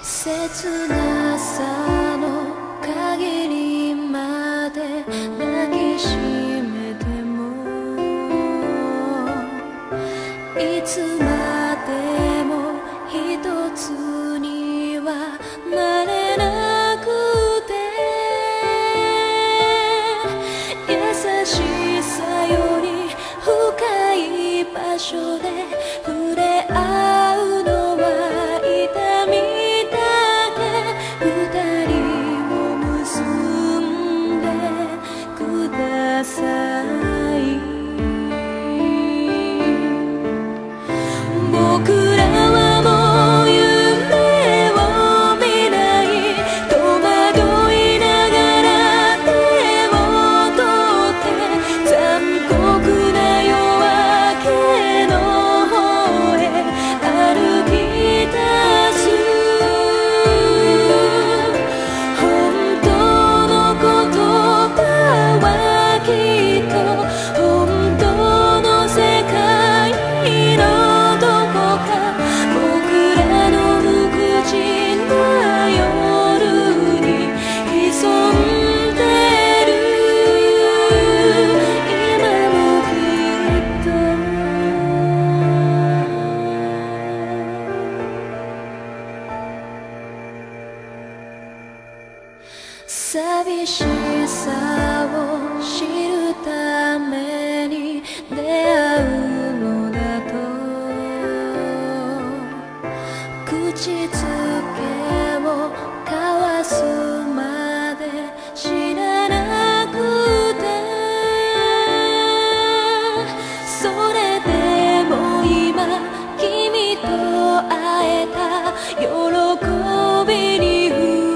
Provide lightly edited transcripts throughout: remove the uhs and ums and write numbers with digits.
切なさの限りまで抱きしめてもいつまでも一つにはなれなくて優しさより深い場所で触れ合うのは痛み僕らはもう夢を見ない戸惑いながら手を取って残酷な夜明けの方へ歩き出す本当の言葉はきっと本当の世界の寂しさを知るために出会うのだと口づけを交わすまで知らなくてそれでも今君と会えた喜びに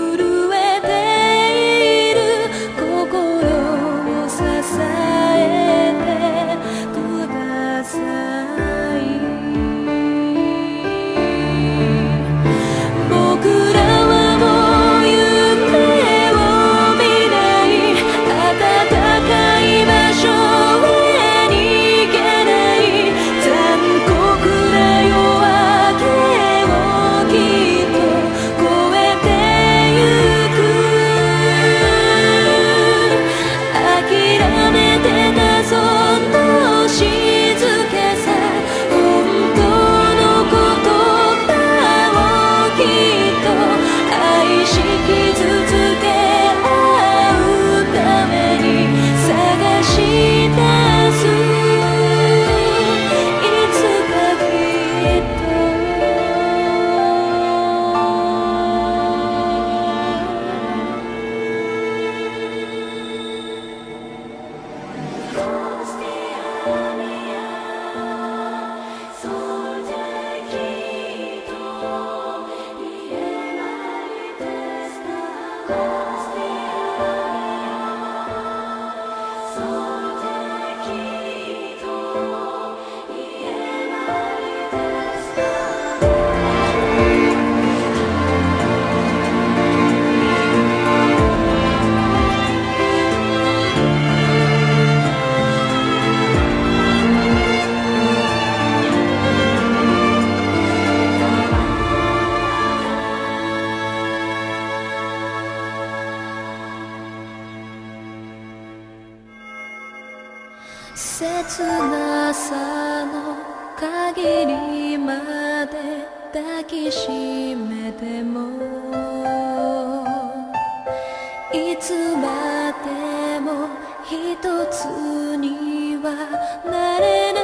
切なさの限りまで抱きしめてもいつまでも一つにはなれない